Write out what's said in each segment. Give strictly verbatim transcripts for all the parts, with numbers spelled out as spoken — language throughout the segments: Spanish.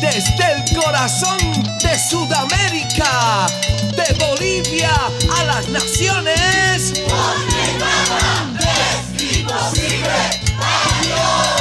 desde el corazón de Sudamérica, de Bolivia a las naciones. Porque nada es imposible para Dios.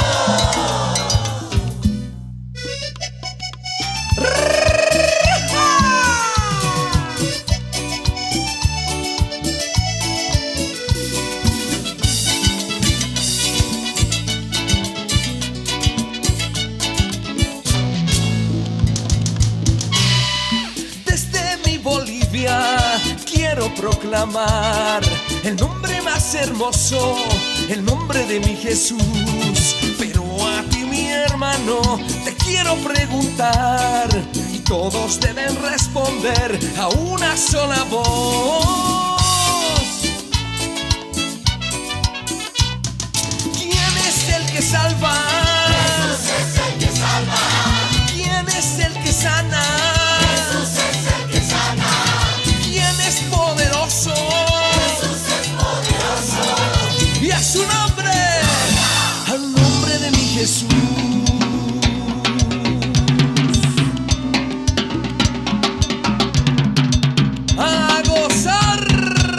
Quiero proclamar el nombre más hermoso, el nombre de mi Jesús. Pero a ti, mi hermano, te quiero preguntar, y todos deben responder a una sola voz. ¿Quién es el que salva? Jesús es el que salva. ¿Quién es el que sana? Jesús es el que sana. Es poderoso. Jesús es poderoso. Y a su nombre, al nombre de mi Jesús. A gozar.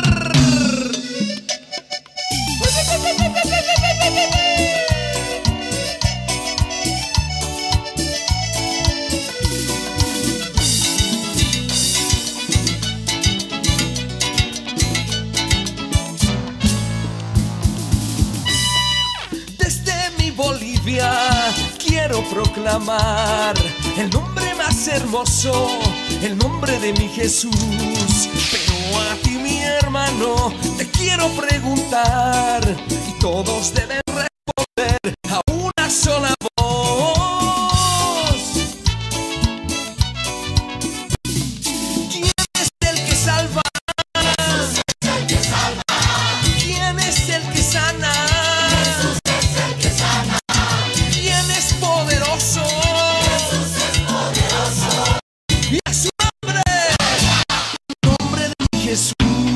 Quiero proclamar el nombre más hermoso, el nombre de mi Jesús. Pero a ti, mi hermano, te quiero preguntar, y todos deben responder a una sola voz. ¿Quién es el que salva? Jesús es el que salva. ¿Quién es el que sana? Jesús es el que sana. Poderoso. Jesús es poderoso. Y a su nombre, el nombre de mi Jesús.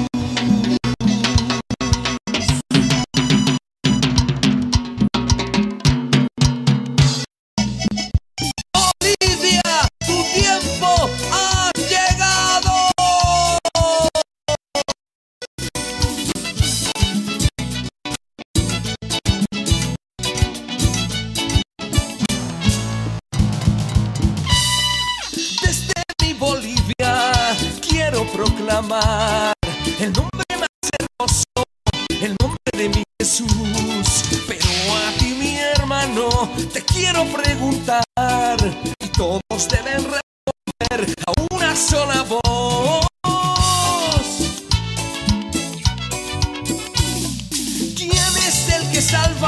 Bolivia, tu tiempo ha llegado. Bolivia, quiero proclamar el nombre más hermoso, el nombre de mi Jesús. Pero a ti, mi hermano, te quiero preguntar, y todos deben responder a una sola voz. ¿Quién es el que salva?